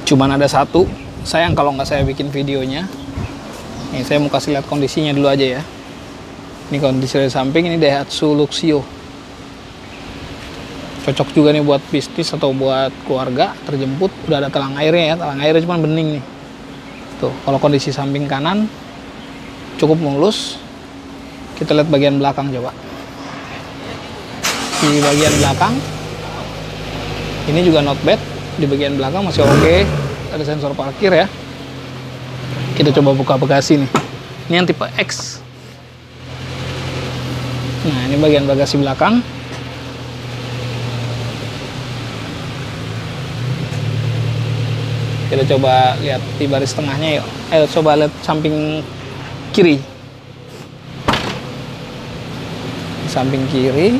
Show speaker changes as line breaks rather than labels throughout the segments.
Cuman ada satu, sayang kalau nggak saya bikin videonya. Nih saya mau kasih lihat kondisinya dulu aja ya. Ini kondisi dari samping, ini Daihatsu Luxio. Cocok juga nih buat bisnis atau buat keluarga, terjemput. Udah ada talang airnya ya, talang airnya cuma bening nih. Tuh, kalau kondisi samping kanan cukup mulus. Kita lihat bagian belakang coba. Di bagian belakang ini juga not bad. Di bagian belakang masih oke. Ada sensor parkir ya. Kita coba buka bagasi nih. Ini yang tipe X. Nah, ini bagian bagasi belakang. Kita coba lihat di baris tengahnya yuk. Ayo coba lihat samping kiri. Samping kiri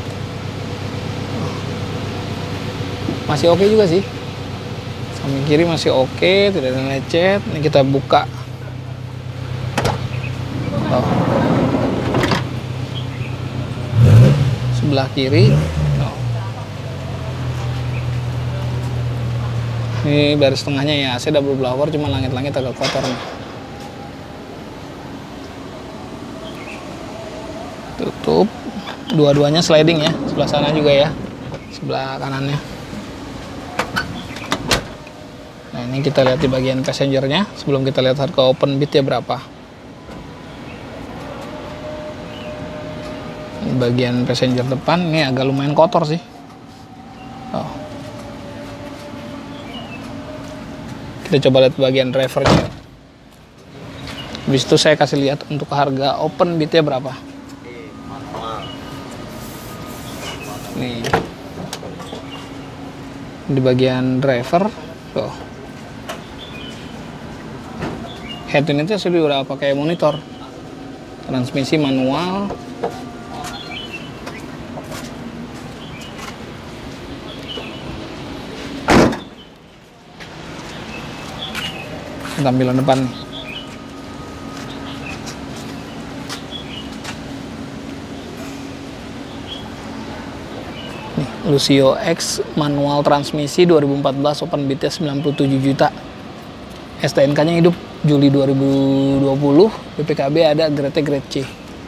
masih oke juga sih. Samping kiri masih oke, tidak ada lecet. Ini kita buka. Oh. Sebelah kiri. Oh. Ini baris tengahnya ya, AC double blower, cuma langit-langit agak kotor nih. Tutup. Dua-duanya sliding ya, sebelah sana juga ya, sebelah kanannya. Nah, ini kita lihat di bagian passengernya. Sebelum kita lihat harga open bid ya berapa. Ini bagian passenger depan, ini agak lumayan kotor sih. Oh. Kita coba lihat bagian drivernya. Habis itu saya kasih lihat untuk harga open bidnya berapa. Nih. Di bagian driver, tuh. Head unitnya sudah udah pakai monitor. Transmisi manual. Tampilan depan nih. Nih, Luxio X manual transmisi 2014, open bidnya 97 juta. STNK-nya hidup Juli 2020, BPKB ada grade grade C.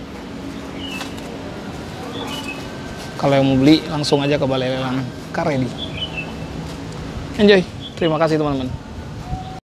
Kalau yang mau beli langsung aja ke Balai Lelang Car Ready. Enjoy. Terima kasih teman-teman.